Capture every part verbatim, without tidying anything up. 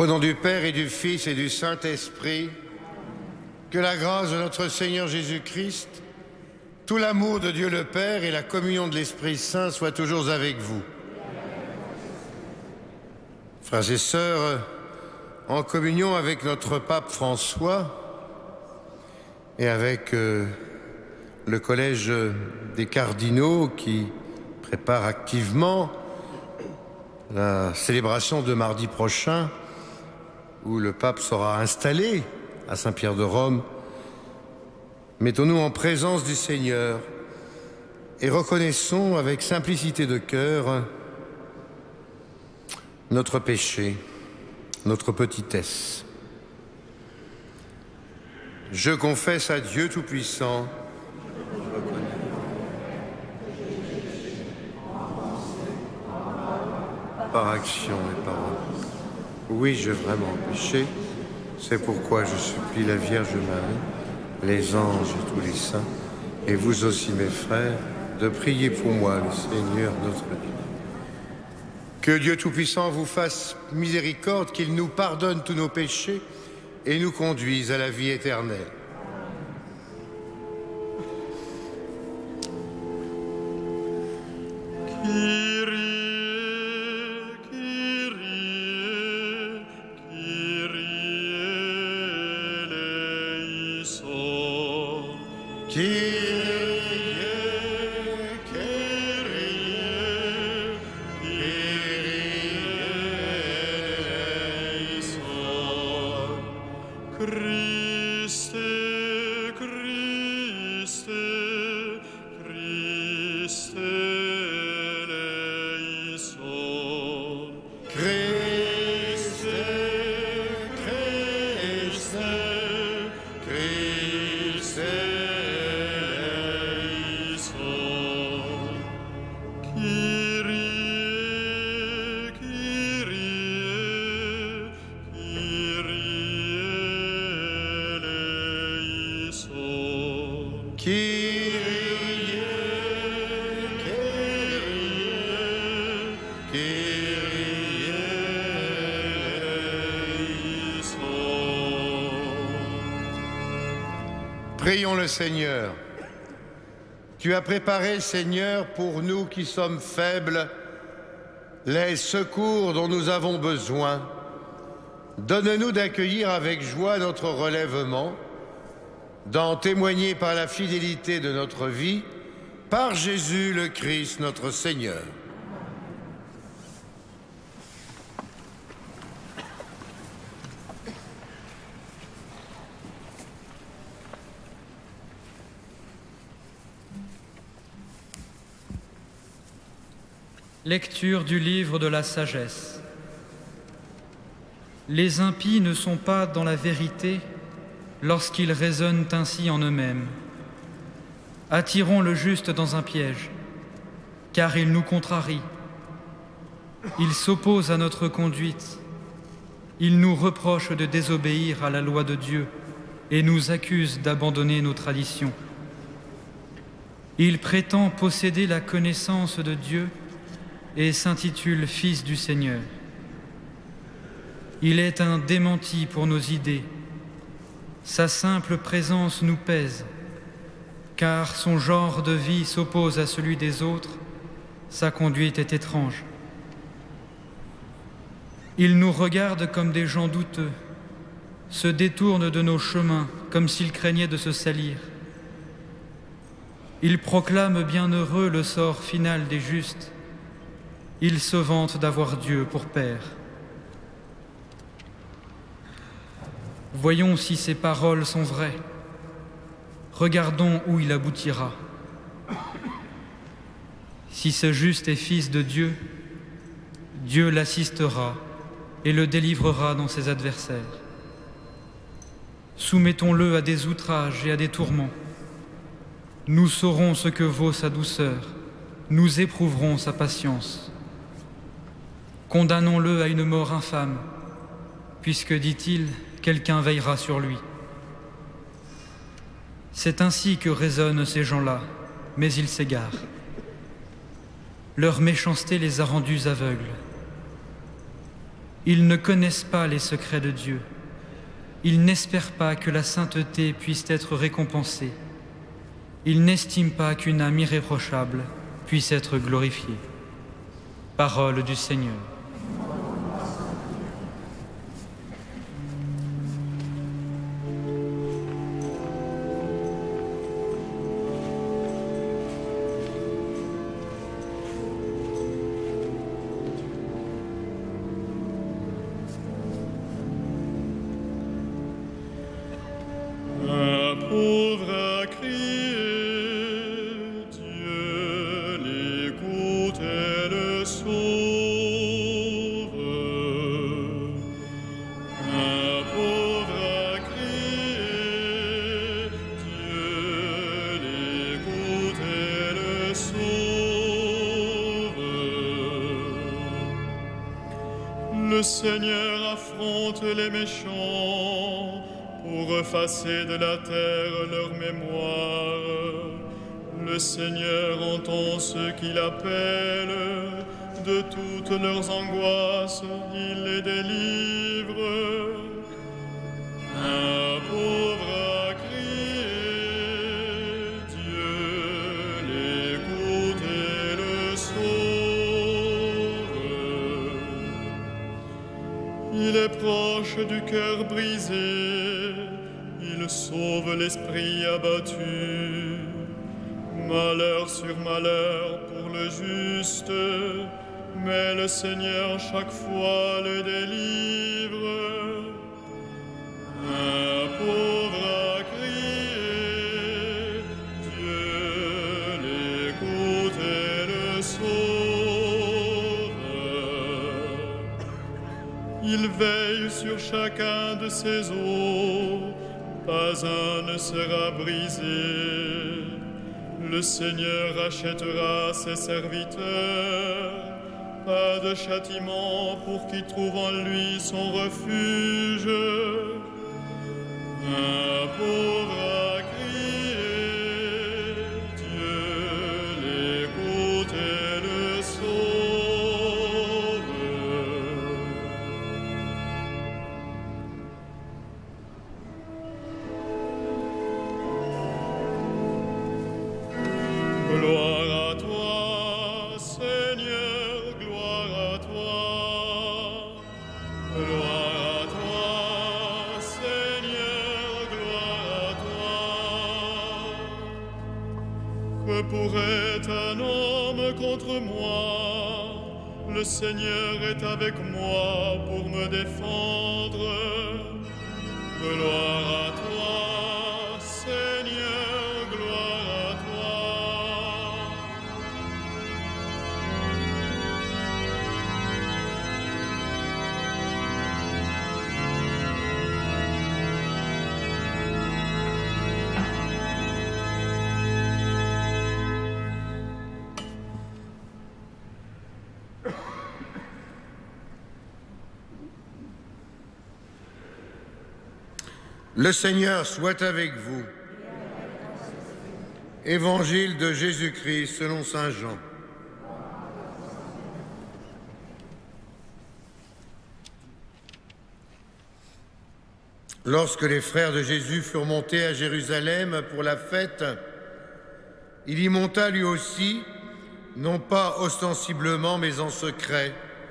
Au nom du Père et du Fils et du Saint-Esprit, que la grâce de notre Seigneur Jésus-Christ, tout l'amour de Dieu le Père et la communion de l'Esprit Saint soient toujours avec vous. Frères et sœurs, en communion avec notre pape François et avec euh, le collège des cardinaux qui prépare activement la célébration de mardi prochain, où le pape sera installé à Saint-Pierre de Rome, mettons-nous en présence du Seigneur et reconnaissons avec simplicité de cœur notre péché, notre petitesse. Je confesse à Dieu Tout-Puissant par action et parole. Oui, j'ai vraiment péché. C'est pourquoi je supplie la Vierge Marie, les anges et tous les saints, et vous aussi mes frères, de prier pour moi, le Seigneur notre Dieu. Que Dieu Tout-Puissant vous fasse miséricorde, qu'il nous pardonne tous nos péchés et nous conduise à la vie éternelle. Prions le Seigneur. Tu as préparé, Seigneur, pour nous qui sommes faibles, les secours dont nous avons besoin. Donne-nous d'accueillir avec joie notre relèvement, d'en témoigner par la fidélité de notre vie, par Jésus le Christ, notre Seigneur. Lecture du livre de la sagesse. Les impies ne sont pas dans la vérité lorsqu'ils raisonnent ainsi en eux-mêmes. Attirons le juste dans un piège, car il nous contrarie. Il s'oppose à notre conduite. Il nous reproche de désobéir à la loi de Dieu et nous accuse d'abandonner nos traditions. Il prétend posséder la connaissance de Dieu et s'intitule Fils du Seigneur. Il est un démenti pour nos idées. Sa simple présence nous pèse, car son genre de vie s'oppose à celui des autres, sa conduite est étrange. Il nous regarde comme des gens douteux, se détourne de nos chemins comme s'il craignait de se salir. Il proclame bienheureux le sort final des justes. Il se vante d'avoir Dieu pour Père. Voyons si ces paroles sont vraies. Regardons où il aboutira. Si ce juste est fils de Dieu, Dieu l'assistera et le délivrera dans ses adversaires. Soumettons-le à des outrages et à des tourments. Nous saurons ce que vaut sa douceur. Nous éprouverons sa patience. Condamnons-le à une mort infâme, puisque, dit-il, quelqu'un veillera sur lui. C'est ainsi que raisonnent ces gens-là, mais ils s'égarent. Leur méchanceté les a rendus aveugles. Ils ne connaissent pas les secrets de Dieu. Ils n'espèrent pas que la sainteté puisse être récompensée. Ils n'estiment pas qu'une âme irréprochable puisse être glorifiée. Parole du Seigneur. Le Seigneur affronte les méchants pour effacer de la terre leur mémoire. Le Seigneur entend ceux qu'il appelle, de toutes leurs angoisses, il les délivre. Un pauvre a crié, Dieu l'écoute et le sauve. Il est proche du cœur brisé, il sauve l'esprit abattu. Malheur sur malheur pour le juste, mais le Seigneur chaque fois le délivre. Un pauvre a crié, Dieu l'écoute et le sauve. Il veille sur chacun de ses os, pas un ne sera brisé. Le Seigneur rachètera ses serviteurs, pas de châtiment pour qui trouve en lui son refuge. Un pauvre a crié, Dieu l'écoute et le sauve. Gloire à toi, Seigneur, gloire à toi. Gloire à toi, Seigneur, gloire à toi. Que pourrait un homme contre moi? Le Seigneur est avec moi pour me défendre. Gloire à toi, Seigneur, gloire à toi. Le Seigneur soit avec vous. Évangile de Jésus-Christ selon saint Jean. Lorsque les frères de Jésus furent montés à Jérusalem pour la fête, il y monta lui aussi, non pas ostensiblement, mais en secret.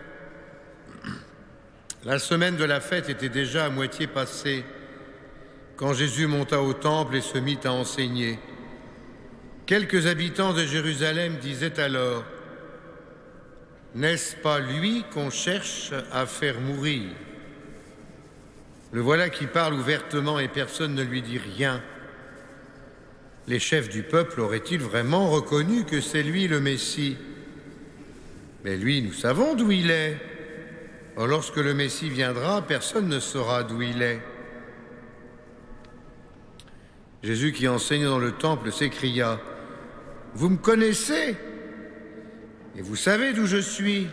La semaine de la fête était déjà à moitié passée, quand Jésus monta au temple et se mit à enseigner. Quelques habitants de Jérusalem disaient alors: « N'est-ce pas lui qu'on cherche à faire mourir? Le voilà qui parle ouvertement et personne ne lui dit rien. Les chefs du peuple auraient-ils vraiment reconnu que c'est lui le Messie? Mais lui, nous savons d'où il est. Or, lorsque le Messie viendra, personne ne saura d'où il est. » Jésus, qui enseignait dans le temple, s'écria: « Vous me connaissez et vous savez d'où je suis.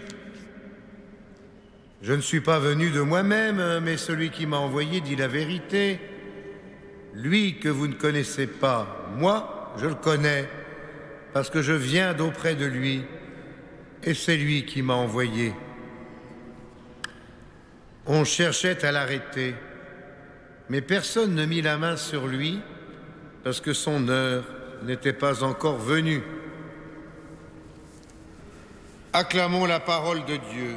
Je ne suis pas venu de moi-même, mais celui qui m'a envoyé dit la vérité. Lui que vous ne connaissez pas, moi, je le connais, parce que je viens d'auprès de lui, et c'est lui qui m'a envoyé. On cherchait à l'arrêter, mais personne ne mit la main sur lui parce que son heure n'était pas encore venue. Acclamons la parole de Dieu.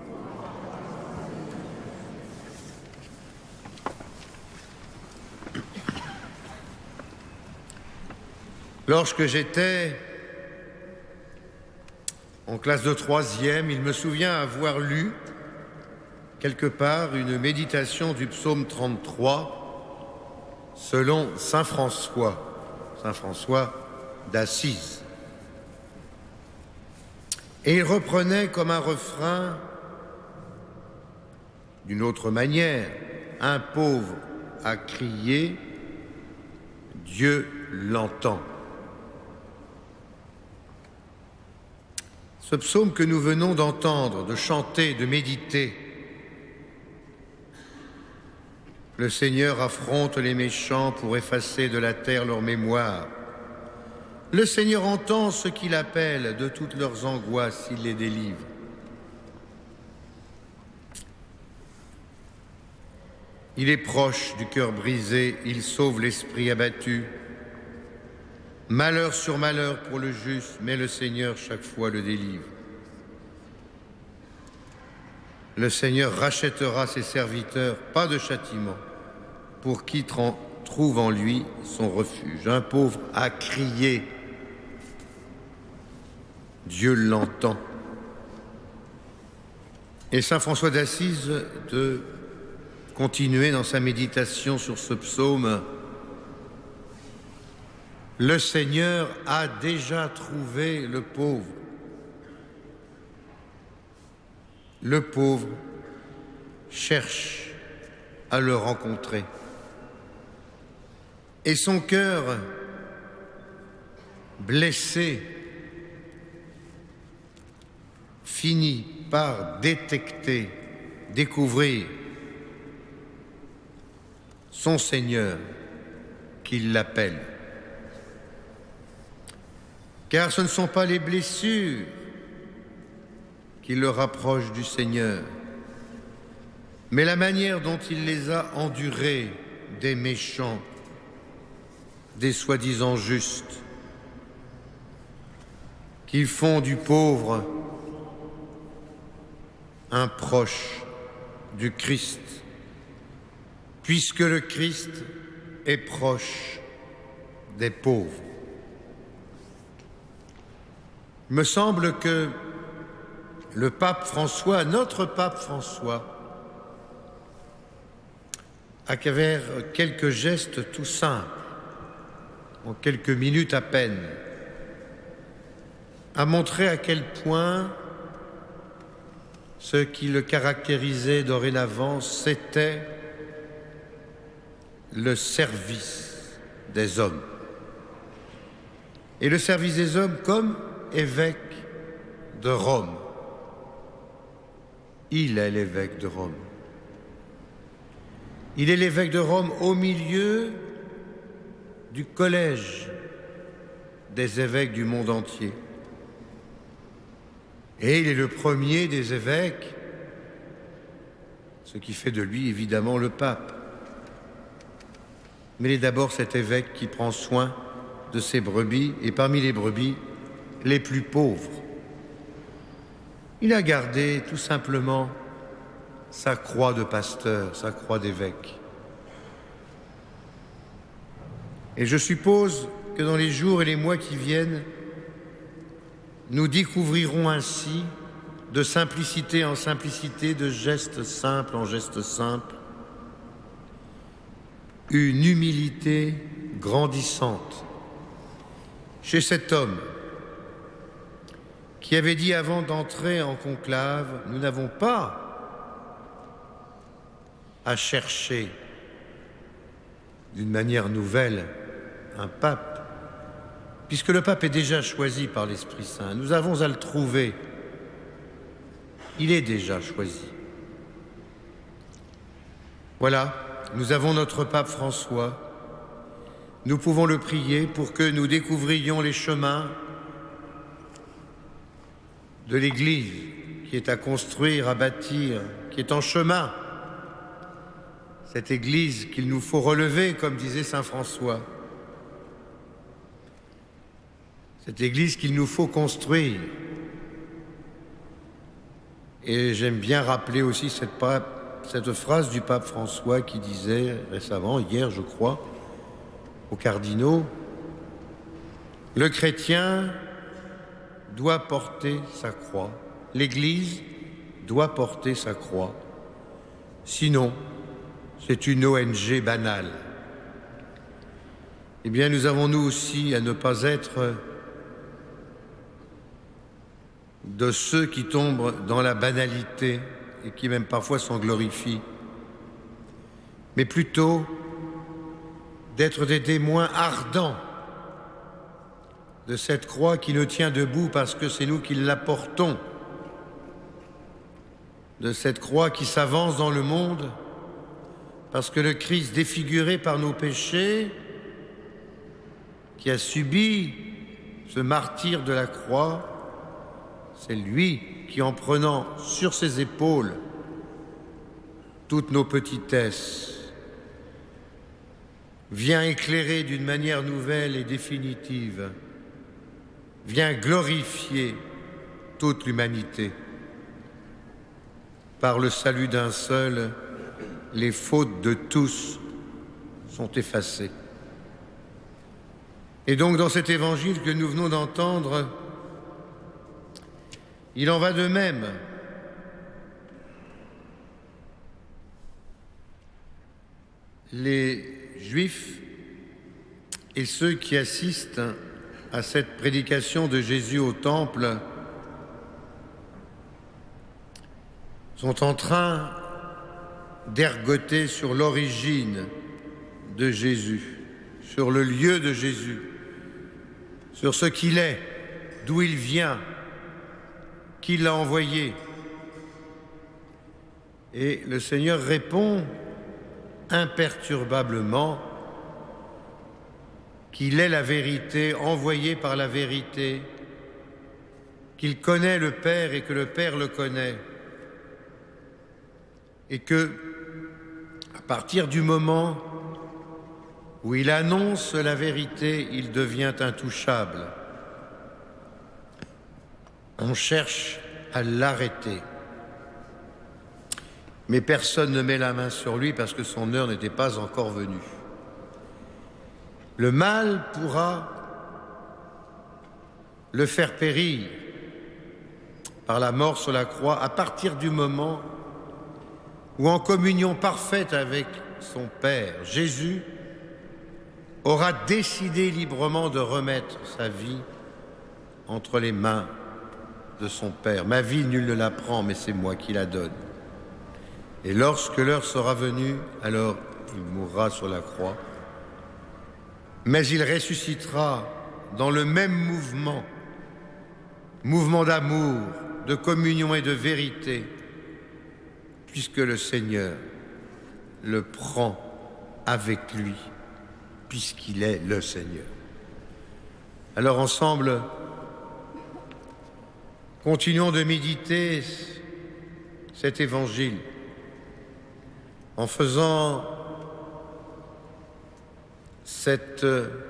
Lorsque j'étais en classe de troisième, il me souvient avoir lu quelque part une méditation du psaume trente-trois selon saint François, saint François d'Assise. Et il reprenait comme un refrain, d'une autre manière, un pauvre a crié, Dieu l'entend. Ce psaume que nous venons d'entendre, de chanter, de méditer, le Seigneur affronte les méchants pour effacer de la terre leur mémoire. Le Seigneur entend ceux qui l'appellent de toutes leurs angoisses, il les délivre. Il est proche du cœur brisé, il sauve l'esprit abattu. Malheur sur malheur pour le juste, mais le Seigneur chaque fois le délivre. Le Seigneur rachètera ses serviteurs, pas de châtiment, pour qui trouve en lui son refuge. Un pauvre a crié, Dieu l'entend. Et saint François d'Assise de continuer dans sa méditation sur ce psaume. Le Seigneur a déjà trouvé le pauvre. Le pauvre cherche à le rencontrer. Et son cœur blessé finit par détecter, découvrir son Seigneur qui l'appelle. Car ce ne sont pas les blessures qui le rapprochent du Seigneur, mais la manière dont il les a endurées des méchants, des soi-disant justes, qui font du pauvre un proche du Christ, puisque le Christ est proche des pauvres. Il me semble que le pape François, notre pape François, à travers quelques gestes tout simples, en quelques minutes à peine, a montré à quel point ce qui le caractérisait dorénavant, c'était le service des hommes. Et le service des hommes comme évêque de Rome. Il est l'évêque de Rome. Il est l'évêque de Rome au milieu du collège des évêques du monde entier. Et il est le premier des évêques, ce qui fait de lui évidemment le pape. Mais il est d'abord cet évêque qui prend soin de ses brebis, et parmi les brebis, les plus pauvres. Il a gardé tout simplement sa croix de pasteur, sa croix d'évêque. Et je suppose que dans les jours et les mois qui viennent, nous découvrirons ainsi, de simplicité en simplicité, de gestes simples en gestes simples, une humilité grandissante chez cet homme qui avait dit avant d'entrer en conclave, nous n'avons pas à chercher d'une manière nouvelle un pape, puisque le pape est déjà choisi par l'Esprit Saint. Nous avons à le trouver. Il est déjà choisi. Voilà, nous avons notre pape François. Nous pouvons le prier pour que nous découvrions les chemins de l'Église qui est à construire, à bâtir, qui est en chemin cette Église qu'il nous faut relever, comme disait saint François. Cette Église qu'il nous faut construire. Et j'aime bien rappeler aussi cette, cette phrase du pape François qui disait récemment, hier je crois, aux cardinaux, « Le chrétien doit porter sa croix. L'Église doit porter sa croix. Sinon, c'est une O N G banale. » Eh bien, nous avons nous aussi à ne pas être de ceux qui tombent dans la banalité et qui même parfois s'en glorifient, mais plutôt d'être des témoins ardents de cette croix qui nous tient debout parce que c'est nous qui la portons, de cette croix qui s'avance dans le monde parce que le Christ défiguré par nos péchés, qui a subi ce martyre de la croix, c'est lui qui, en prenant sur ses épaules toutes nos petitesses, vient éclairer d'une manière nouvelle et définitive, vient glorifier toute l'humanité. Par le salut d'un seul, les fautes de tous sont effacées. Et donc, dans cet évangile que nous venons d'entendre, il en va de même. Les Juifs et ceux qui assistent à cette prédication de Jésus au Temple sont en train d'ergoter sur l'origine de Jésus, sur le lieu de Jésus, sur ce qu'il est, d'où il vient, qui l'a envoyé. Et le Seigneur répond imperturbablement qu'il est la vérité, envoyé par la vérité, qu'il connaît le Père et que le Père le connaît, et que, à partir du moment où il annonce la vérité, il devient intouchable. On cherche à l'arrêter. Mais personne ne met la main sur lui parce que son heure n'était pas encore venue. Le mal pourra le faire périr par la mort sur la croix à partir du moment où, en communion parfaite avec son Père, Jésus aura décidé librement de remettre sa vie entre les mains de son Père. Ma vie, nul ne la prend, mais c'est moi qui la donne. Et lorsque l'heure sera venue, alors il mourra sur la croix. Mais il ressuscitera dans le même mouvement, mouvement d'amour, de communion et de vérité, puisque le Seigneur le prend avec lui, puisqu'il est le Seigneur. Alors ensemble, continuons de méditer cet évangile en faisant cet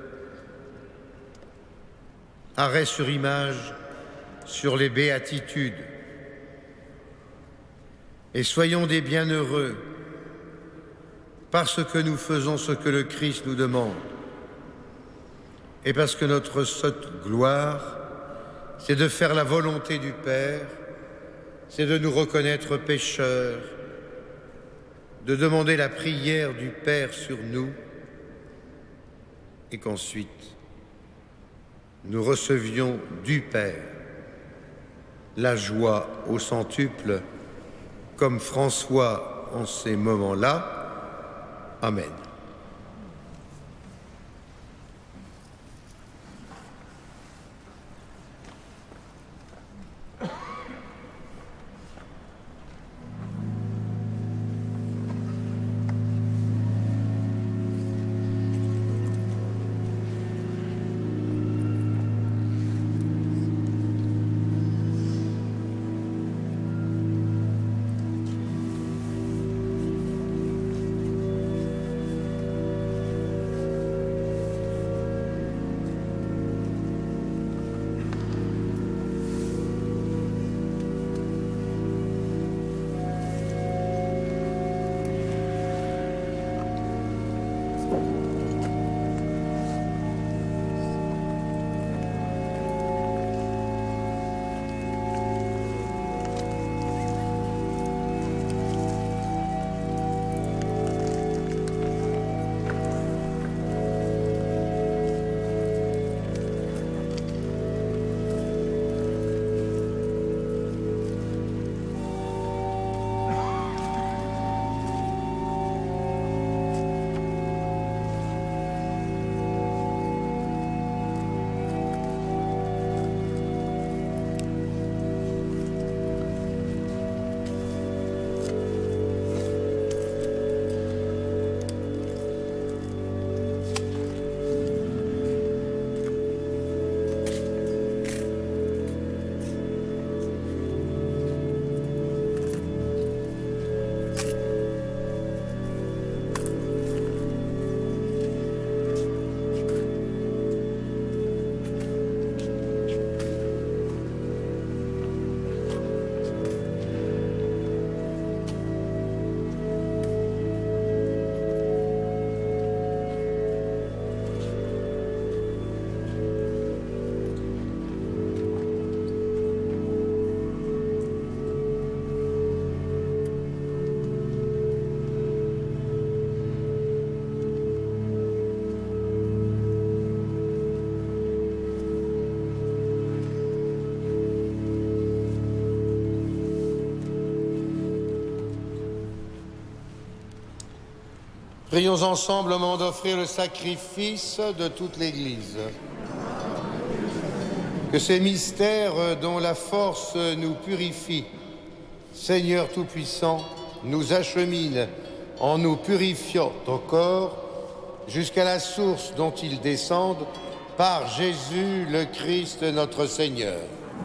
arrêt sur image sur les béatitudes. Et soyons des bienheureux parce que nous faisons ce que le Christ nous demande et parce que notre seule gloire, c'est de faire la volonté du Père, c'est de nous reconnaître pécheurs, de demander la prière du Père sur nous et qu'ensuite nous recevions du Père la joie au centuple, comme François en ces moments-là. Amen. Prions ensemble au moment d'offrir le sacrifice de toute l'Église. Que ces mystères dont la force nous purifie, Seigneur Tout-Puissant, nous acheminent en nous purifiant encore jusqu'à la source dont ils descendent par Jésus le Christ notre Seigneur.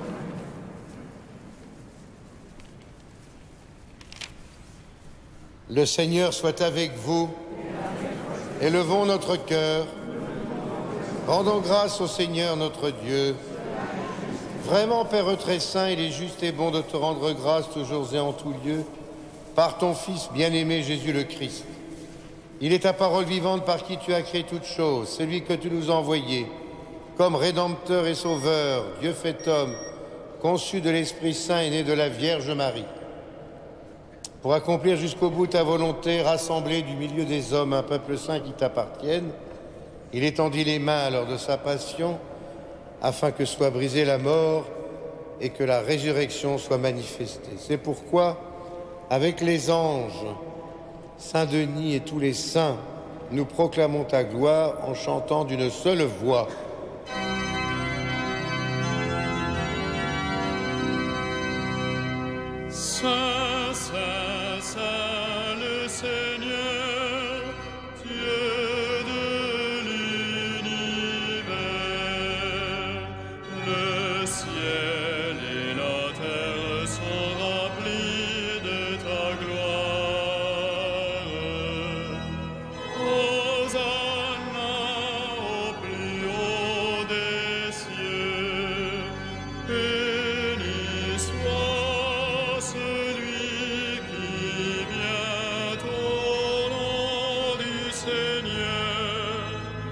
Le Seigneur soit avec vous. Élevons notre cœur. Rendons grâce au Seigneur notre Dieu. Vraiment, Père très saint, il est juste et bon de te rendre grâce toujours et en tout lieu par ton Fils bien-aimé Jésus le Christ. Il est ta parole vivante par qui tu as créé toutes choses, celui que tu nous as envoyé comme Rédempteur et Sauveur, Dieu fait homme, conçu de l'Esprit Saint et né de la Vierge Marie. Pour accomplir jusqu'au bout ta volonté, rassemblé du milieu des hommes un peuple saint qui t'appartienne, il étendit les mains lors de sa passion, afin que soit brisée la mort et que la résurrection soit manifestée. C'est pourquoi, avec les anges, Saint Denis et tous les saints, nous proclamons ta gloire en chantant d'une seule voix. Saint, Saint, Saint, le Seigneur, Dieu de l'univers, le ciel et la terre sont remplis de ta gloire. Hosanna au plus haut des cieux, béni soit celui qui vient au nom du Seigneur.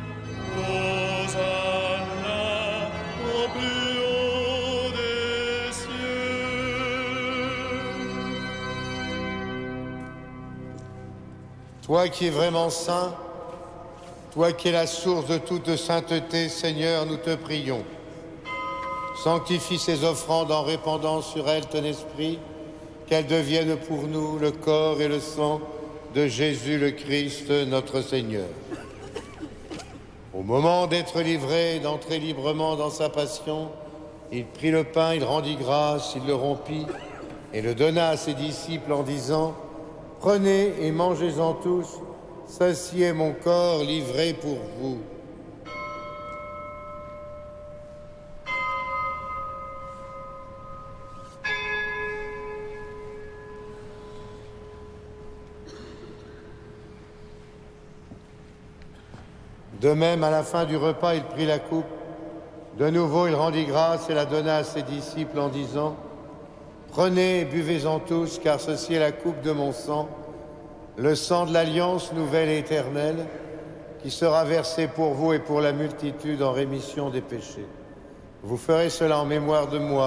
Hosanna au plus haut des cieux. Toi qui es vraiment saint, toi qui es la source de toute sainteté, Seigneur, nous te prions. Sanctifie ces offrandes en répandant sur elles ton esprit, qu'elles deviennent pour nous le corps et le sang de Jésus le Christ, notre Seigneur. Au moment d'être livré et d'entrer librement dans sa passion, il prit le pain, il rendit grâce, il le rompit et le donna à ses disciples en disant « Prenez et mangez-en tous, ceci est mon corps livré pour vous. » De même, à la fin du repas, il prit la coupe. De nouveau, il rendit grâce et la donna à ses disciples en disant « Prenez et buvez-en tous, car ceci est la coupe de mon sang, le sang de l'alliance nouvelle et éternelle, qui sera versé pour vous et pour la multitude en rémission des péchés. Vous ferez cela en mémoire de moi. »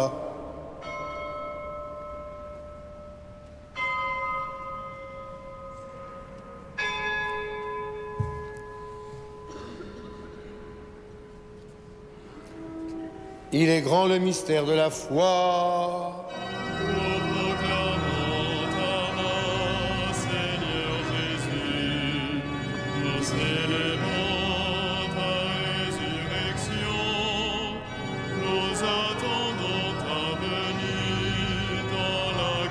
Il est grand le mystère de la foi. Nous proclamons ta mort, Seigneur Jésus. Nous célébrons ta résurrection. Nous attendons ta venue dans la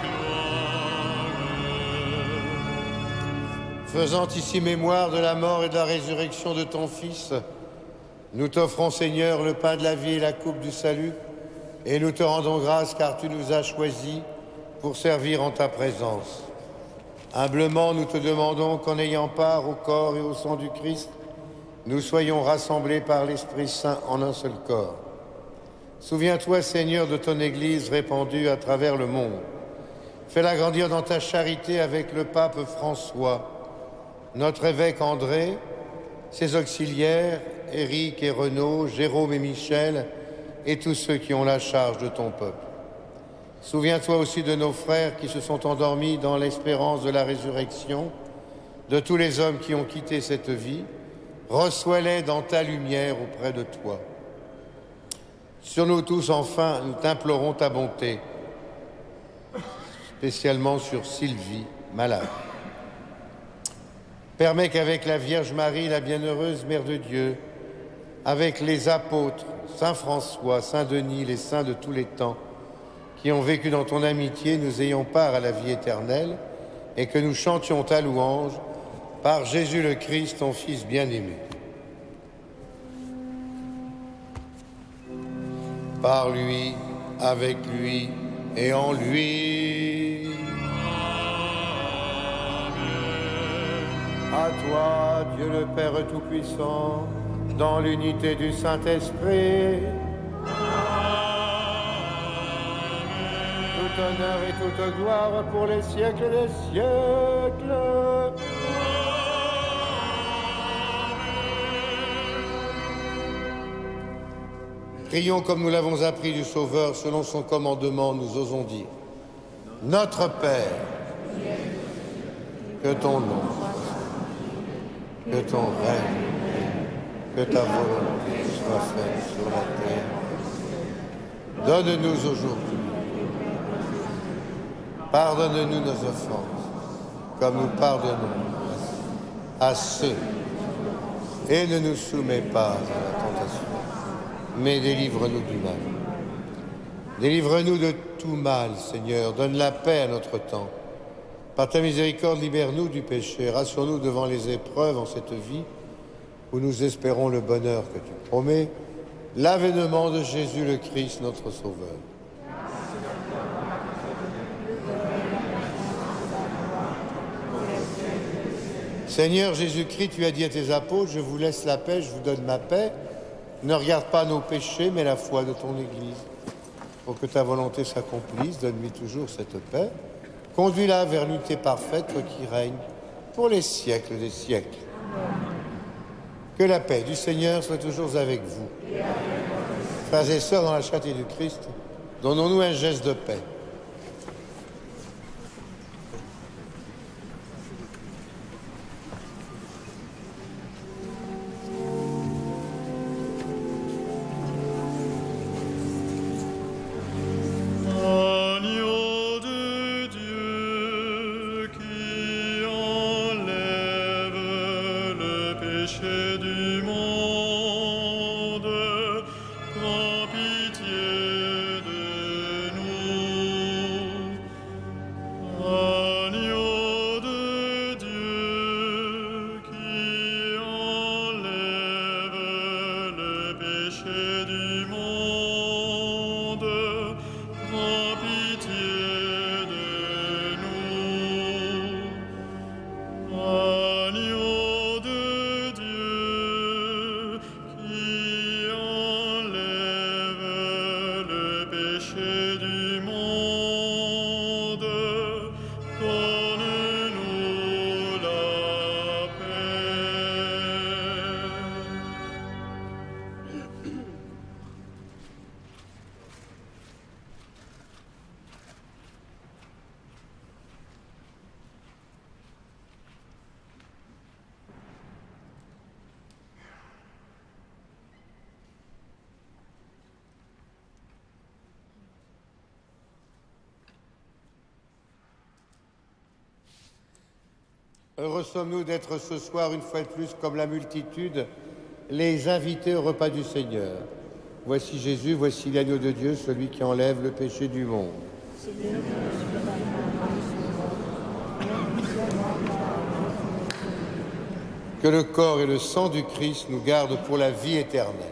gloire. Faisant ici mémoire de la mort et de la résurrection de ton Fils, nous t'offrons, Seigneur, le pain de la vie et la coupe du salut, et nous te rendons grâce car tu nous as choisis pour servir en ta présence. Humblement, nous te demandons qu'en ayant part au corps et au sang du Christ, nous soyons rassemblés par l'Esprit Saint en un seul corps. Souviens-toi, Seigneur, de ton Église répandue à travers le monde. Fais-la grandir dans ta charité avec le pape François, notre évêque André, ses auxiliaires, Éric et Renaud, Jérôme et Michel, et tous ceux qui ont la charge de ton peuple. Souviens-toi aussi de nos frères qui se sont endormis dans l'espérance de la résurrection, de tous les hommes qui ont quitté cette vie. Reçois-les dans ta lumière auprès de toi. Sur nous tous, enfin, nous t'implorons ta bonté, spécialement sur Sylvie, malade. permets qu'avec la Vierge Marie, la bienheureuse Mère de Dieu, avec les apôtres, Saint François, Saint Denis, les saints de tous les temps, qui ont vécu dans ton amitié, nous ayons part à la vie éternelle, et que nous chantions ta louange par Jésus le Christ, ton Fils bien-aimé. Par lui, avec lui et en lui. À toi, Dieu le Père Tout-Puissant, dans l'unité du Saint-Esprit, tout honneur et toute gloire pour les siècles des siècles. Prions comme nous l'avons appris du Sauveur, selon son commandement, nous osons dire. Notre Père, que ton nom, que ton règne, que ta volonté soit faite sur la terre. Donne-nous aujourd'hui. Pardonne-nous nos offenses, comme nous pardonnons à ceux. Et ne nous soumets pas à la tentation, mais délivre-nous du mal. Délivre-nous de tout mal, Seigneur. Donne la paix à notre temps. Par ta miséricorde, libère-nous du péché. Rassure-nous devant les épreuves en cette vie où nous espérons le bonheur que tu promets, l'avènement de Jésus le Christ, notre Sauveur. Seigneur Jésus-Christ, tu as dit à tes apôtres, je vous laisse la paix, je vous donne ma paix. Ne regarde pas nos péchés, mais la foi de ton Église. Pour que ta volonté s'accomplisse, donne-lui toujours cette paix. Conduis-la vers l'unité parfaite, toi qui règnes pour les siècles des siècles. Que la paix du Seigneur soit toujours avec vous. Frères et sœurs, dans la charité du Christ, donnons-nous un geste de paix. Heureux sommes-nous d'être ce soir, une fois de plus, comme la multitude, les invités au repas du Seigneur. Voici Jésus, voici l'agneau de Dieu, celui qui enlève le péché du monde. Que le corps et le sang du Christ nous gardent pour la vie éternelle.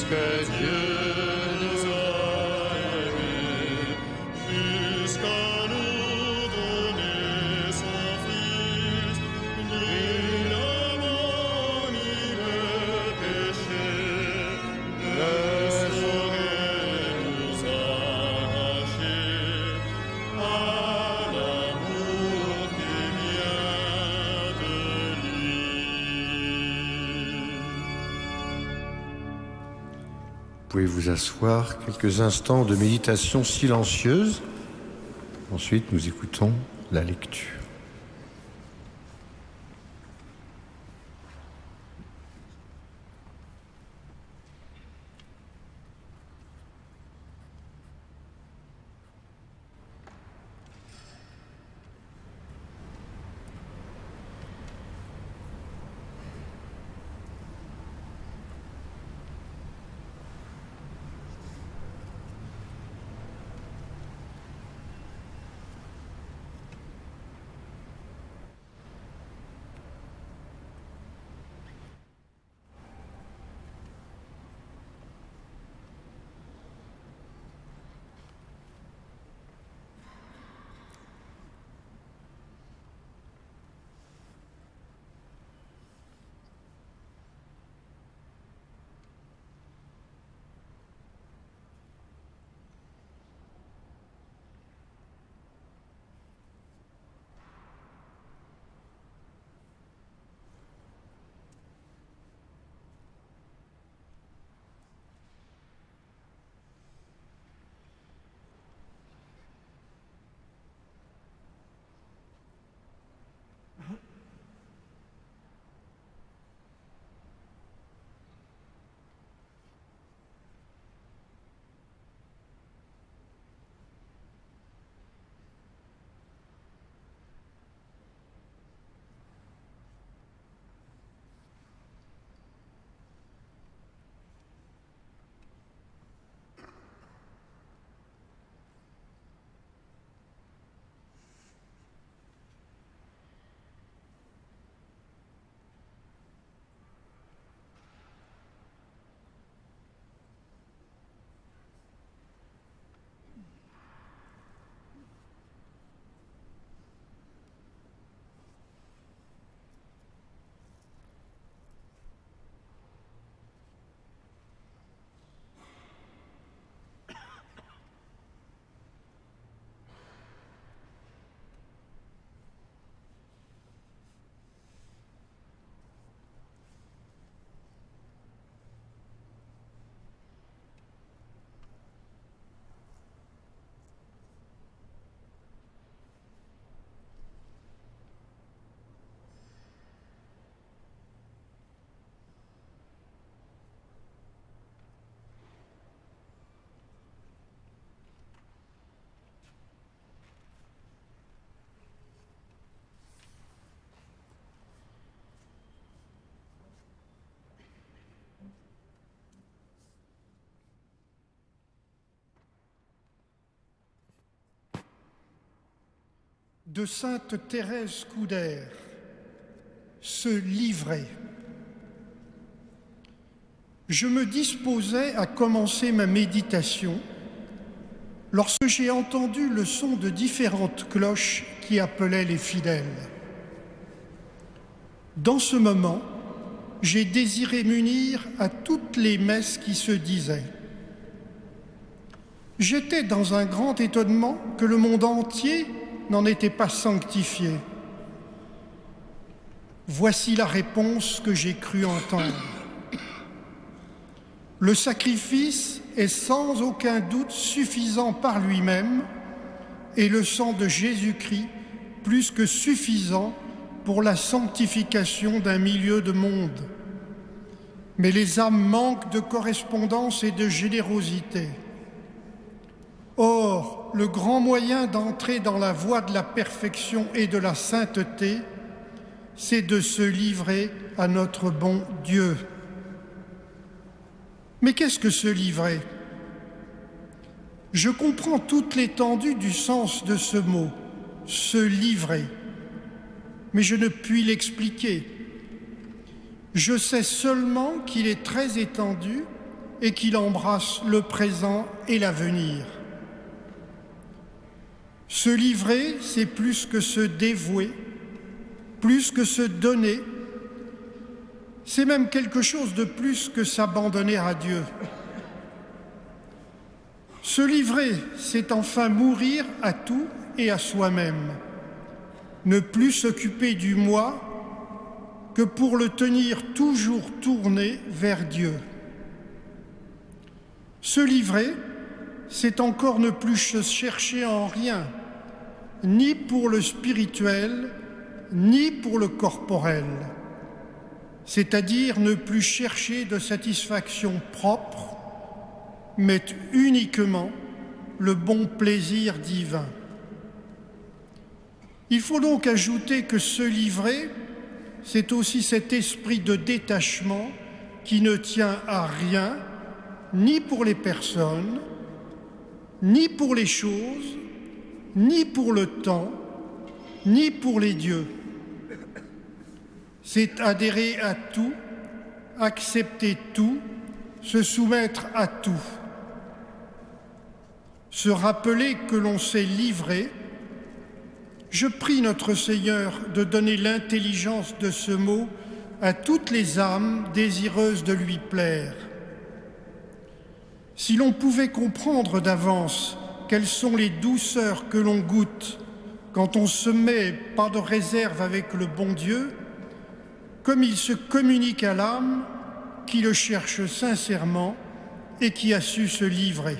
puisque Dieu nous a aimés, jusqu'à nous donner son Fils, ni la mort ni le péché ne saurait nous arracher à l'amour qui vient de lui. Vous pouvez vous asseoir, quelques instants de méditation silencieuse. Ensuite, nous écoutons la lecture. De sainte Thérèse Couder, se livrer. Je me disposais à commencer ma méditation lorsque j'ai entendu le son de différentes cloches qui appelaient les fidèles. Dans ce moment, j'ai désiré m'unir à toutes les messes qui se disaient. J'étais dans un grand étonnement que le monde entier n'en était pas sanctifié. Voici la réponse que j'ai cru entendre. Le sacrifice est sans aucun doute suffisant par lui-même et le sang de Jésus-Christ plus que suffisant pour la sanctification d'un milieu de monde. Mais les âmes manquent de correspondance et de générosité. Or, le grand moyen d'entrer dans la voie de la perfection et de la sainteté, c'est de se livrer à notre bon Dieu. Mais qu'est-ce que se livrer? Je comprends toute l'étendue du sens de ce mot, se livrer, mais je ne puis l'expliquer. Je sais seulement qu'il est très étendu et qu'il embrasse le présent et l'avenir. Se livrer, c'est plus que se dévouer, plus que se donner, c'est même quelque chose de plus que s'abandonner à Dieu. Se livrer, c'est enfin mourir à tout et à soi-même, ne plus s'occuper du moi que pour le tenir toujours tourné vers Dieu. Se livrer, c'est encore ne plus se chercher en rien, ni pour le spirituel, ni pour le corporel, c'est-à-dire ne plus chercher de satisfaction propre, mais uniquement le bon plaisir divin. Il faut donc ajouter que se livrer, c'est aussi cet esprit de détachement qui ne tient à rien, ni pour les personnes, ni pour les choses, ni pour le temps, ni pour les dieux. C'est adhérer à tout, accepter tout, se soumettre à tout. Se rappeler que l'on s'est livré. Je prie notre Seigneur de donner l'intelligence de ce mot à toutes les âmes désireuses de lui plaire. Si l'on pouvait comprendre d'avance quelles sont les douceurs que l'on goûte quand on se met pas de réserve avec le bon Dieu, comme il se communique à l'âme qui le cherche sincèrement et qui a su se livrer.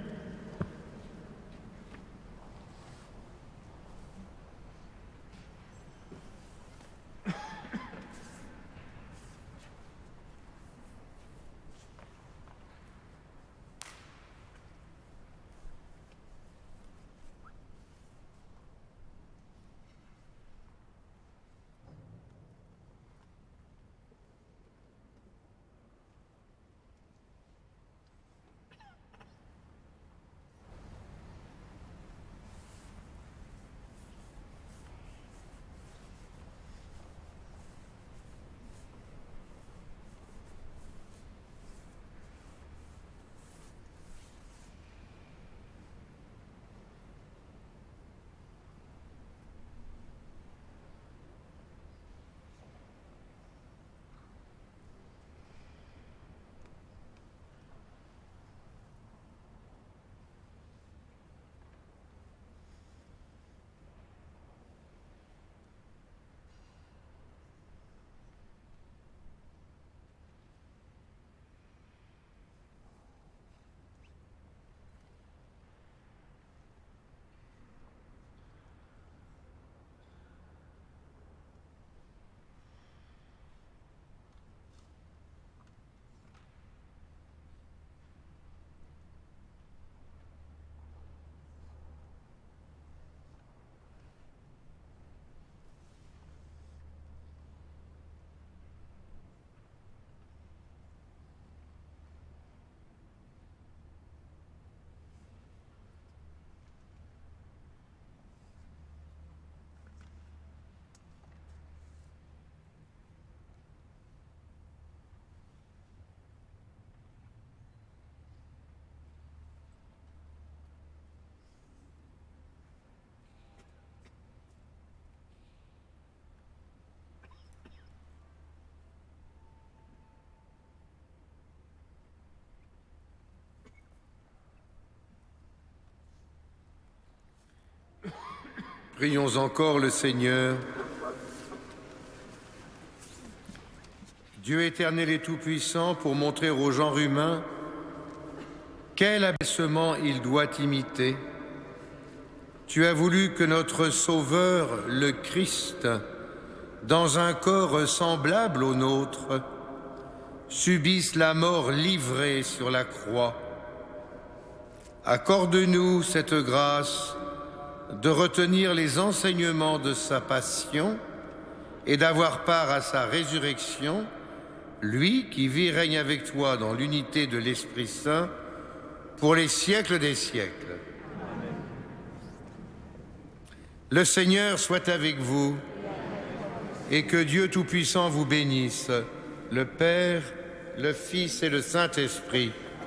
Prions encore le Seigneur. Dieu éternel et tout-puissant, pour montrer au genre humain quel abaissement il doit imiter, tu as voulu que notre Sauveur, le Christ, dans un corps semblable au nôtre, subisse la mort livrée sur la croix. Accorde-nous cette grâce de retenir les enseignements de sa passion et d'avoir part à sa résurrection, lui qui vit et règne avec toi dans l'unité de l'Esprit Saint pour les siècles des siècles. Amen. Le Seigneur soit avec vous et que Dieu Tout-Puissant vous bénisse, le Père, le Fils et le Saint-Esprit.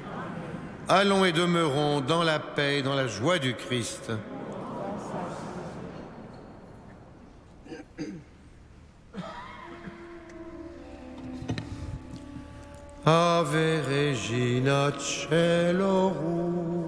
Allons et demeurons dans la paix et dans la joie du Christ. Ave Regina Caelorum.